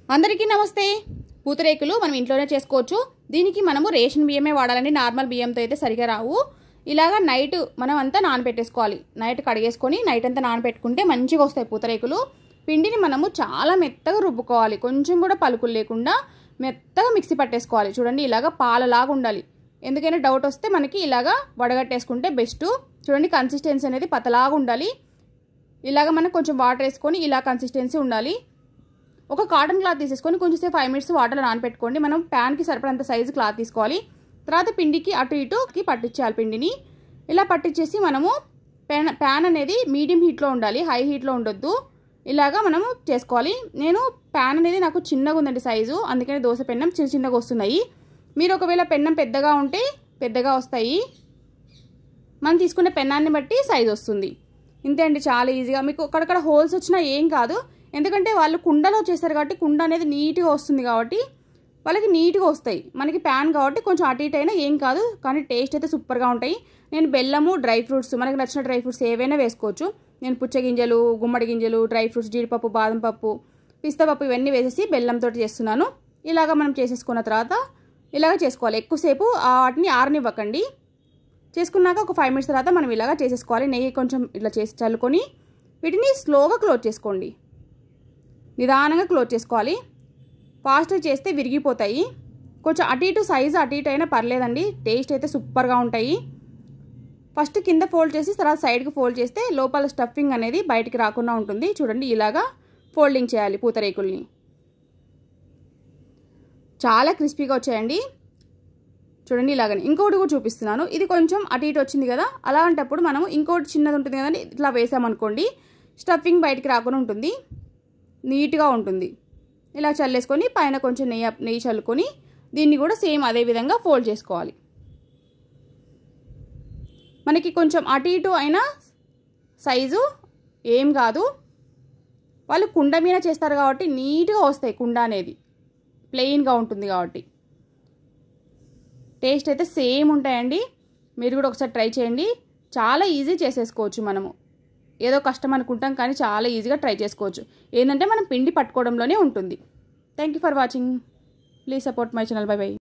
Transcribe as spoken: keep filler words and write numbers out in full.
అందరికీ నమస్తే. పూతరేకులు మనం ఇంట్లోనే చేసుకోవచ్చు. దీనికి మనము రేషన్ బియ్యమే వాడాలండి. నార్మల్ బియ్యంతో అయితే సరిగా రావు. ఇలాగా నైట్ మనం అంతా నానబెట్టేసుకోవాలి. నైట్ కడిగేసుకొని నైట్ అంతా నానబెట్టుకుంటే మంచిగా వస్తాయి పూతరేకులు. పిండిని మనము చాలా మెత్తగా రుబ్బుకోవాలి. కొంచెం కూడా పలుకులు లేకుండా మెత్తగా మిక్సీ పట్టేసుకోవాలి. చూడండి, ఇలాగా పాలలాగా ఉండాలి. ఎందుకైనా డౌట్ వస్తే మనకి ఇలాగా వడగట్టేసుకుంటే బెస్ట్. చూడండి, కన్సిస్టెన్సీ అనేది పతలాగా ఉండాలి. ఇలాగ మనం కొంచెం వాటర్ వేసుకొని ఇలా కన్సిస్టెన్సీ ఉండాలి. ఒక కాటన్ క్లాత్ తీసేసుకొని కొంచెంసేపు ఫైవ్ మినిట్స్ వాటర్లో నానపెట్టుకోండి. మనం ప్యాన్కి సరిపడంత సైజు క్లాత్ తీసుకోవాలి. తర్వాత పిండికి అటు ఇటుకి పట్టించాలి. పిండిని ఇలా పట్టించేసి మనము ప్యాన్ ప్యాన్ అనేది మీడియం హీట్లో ఉండాలి, హై హీట్లో ఉండొద్దు. ఇలాగా మనము చేసుకోవాలి. నేను ప్యాన్ అనేది నాకు చిన్నగా ఉందండి సైజు, అందుకని దోశ పెన్నం చిన్న చిన్నగా వస్తున్నాయి. మీరు ఒకవేళ పెన్నం పెద్దగా ఉంటే పెద్దగా వస్తాయి. మనం తీసుకునే పెన్నాన్ని బట్టి సైజు వస్తుంది. ఇంతే అండి, చాలా ఈజీగా. మీకు అక్కడక్కడ హోల్స్ వచ్చినా ఏం కాదు, ఎందుకంటే వాళ్ళు కుండలో చేస్తారు కాబట్టి కుండ అనేది నీట్గా వస్తుంది కాబట్టి వాళ్ళకి నీట్గా వస్తాయి. మనకి ప్యాన్ కాబట్టి కొంచెం అటు ఇటు అయినా ఏం కాదు, కానీ టేస్ట్ అయితే సూపర్గా ఉంటాయి. నేను బెల్లము, డ్రై ఫ్రూట్స్, మనకి నచ్చిన డ్రై ఫ్రూట్స్ ఏవైనా వేసుకోవచ్చు. నేను పుచ్చగింజలు, గుమ్మడి గింజలు, డ్రై ఫ్రూట్స్, జీడిపప్పు, బాదం పప్పు, పిస్తా పప్పు ఇవన్నీ వేసేసి బెల్లంతో చేస్తున్నాను. ఇలాగ మనం చేసేసుకున్న తర్వాత ఇలాగ చేసుకోవాలి. ఎక్కువసేపు వాటిని ఆరనివ్వకండి. చేసుకున్నాక ఒక ఫైవ్ మినిట్స్ తర్వాత మనం ఇలాగ చేసేసుకోవాలి. నెయ్యి కొంచెం ఇట్లా చేసి చల్లుకొని వీటిని స్లోగా క్లోజ్ చేసుకోండి. నిదానంగా క్లోజ్ చేసుకోవాలి. ఫాస్ట్గా చేస్తే విరిగిపోతాయి. కొంచెం అటు ఇటు సైజు అటు ఇటు అయినా పర్లేదండి, టేస్ట్ అయితే సూపర్గా ఉంటాయి. ఫస్ట్ కింద ఫోల్డ్ చేసి తర్వాత సైడ్కి ఫోల్డ్ చేస్తే లోపల స్టఫింగ్ అనేది బయటికి రాకుండా ఉంటుంది. చూడండి, ఇలాగా ఫోల్డింగ్ చేయాలి పూతరేకుల్ని. చాలా క్రిస్పీగా వచ్చాయండి. చూడండి, ఇలాగని ఇంకోటి కూడా చూపిస్తున్నాను. ఇది కొంచెం అటు ఇటు వచ్చింది కదా, అలాంటప్పుడు మనము ఇంకోటి చిన్నది ఉంటుంది కదండి, ఇట్లా వేసామనుకోండి స్టఫింగ్ బయటికి రాకుండా ఉంటుంది, నీట్గా ఉంటుంది. ఇలా చల్లేసుకొని పైన కొంచెం నెయ్యి నెయ్యి చల్లుకొని దీన్ని కూడా సేమ్ అదే విధంగా ఫోల్డ్ చేసుకోవాలి. మనకి కొంచెం అటు ఇటు అయినా సైజు ఏం కాదు. వాళ్ళు కుండ మీద చేస్తారు కాబట్టి నీట్గా వస్తాయి. కుండ అనేది ప్లెయిన్గా ఉంటుంది కాబట్టి టేస్ట్ అయితే సేమ్ ఉంటాయండి. మీరు కూడా ఒకసారి ట్రై చేయండి. చాలా ఈజీ చేసేసుకోవచ్చు. మనము ఏదో కష్టం అనుకుంటాం కానీ చాలా ఈజీగా ట్రై చేసుకోవచ్చు. ఏంటంటే మనం పిండి పట్టుకోవడంలోనే ఉంటుంది. Thank you for watching. Please support my channel. Bye by.